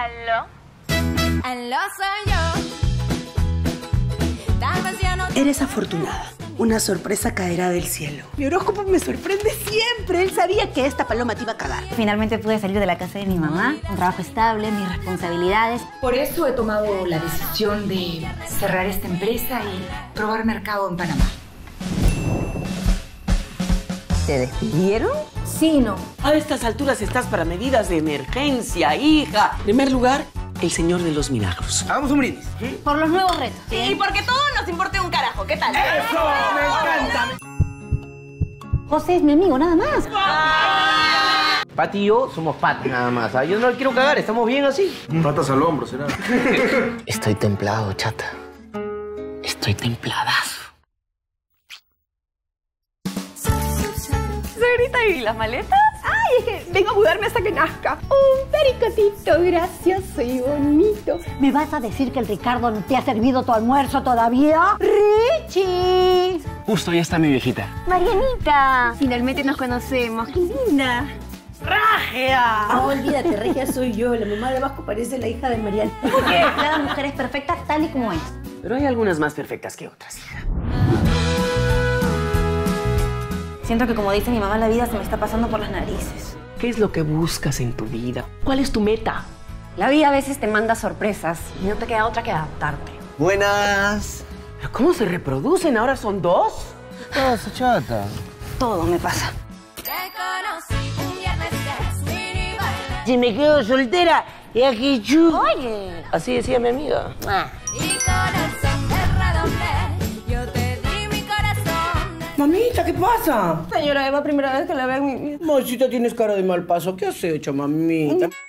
¿Aló? Aló, soy yo. Tal vez ya no... Eres afortunada. Una sorpresa caerá del cielo. Mi horóscopo me sorprende siempre. Él sabía que esta paloma te iba a cagar. Finalmente pude salir de la casa de mi mamá. Un trabajo estable, mis responsabilidades. Por eso he tomado la decisión de cerrar esta empresa y probar mercado en Panamá. ¿Te despidieron? Sí, no. A estas alturas estás para medidas de emergencia, hija. En primer lugar, el Señor de los Milagros. Hagamos un brindis. Por los nuevos retos. Y porque todo nos importe un carajo, ¿qué tal? ¡Eso! ¡Me encanta! José es mi amigo, nada más. Pati y yo somos patas nada más. ¿Sabes? Yo no le quiero cagar, estamos bien así. Patas al hombro, será. Estoy templado, chata. Estoy templadazo. Señorita, ¿y las maletas? Ay, es que vengo a mudarme hasta que nazca. Un pericotito gracioso y bonito. ¿Me vas a decir que el Ricardo no te ha servido tu almuerzo todavía? ¡Richie! Justo, ya está mi viejita. ¡Marianita! Finalmente nos conocemos. ¡Qué linda! ¡Ragia! No, olvídate, Regia soy yo. La mamá de Vasco parece la hija de Mariana. Cada mujer es perfecta tal y como es. Pero hay algunas más perfectas que otras, hija. Siento que, como dice mi mamá, la vida se me está pasando por las narices. ¿Qué es lo que buscas en tu vida? ¿Cuál es tu meta? La vida a veces te manda sorpresas y no te queda otra que adaptarte. Buenas. ¿Pero cómo se reproducen? ¿Ahora son dos? ¿Qué pasa, chata? Todo me pasa. Te conocí un viernes de swing y baile. Si me quedo soltera, es que yo... Oye. Así decía mi amiga. Y con el son del redoble, yo te di mi corazón. Mamita, ¿qué pasa? Señora Eva, primera vez que la veo en mi vida. Mamacita, tienes cara de mal paso. ¿Qué has hecho, mamita?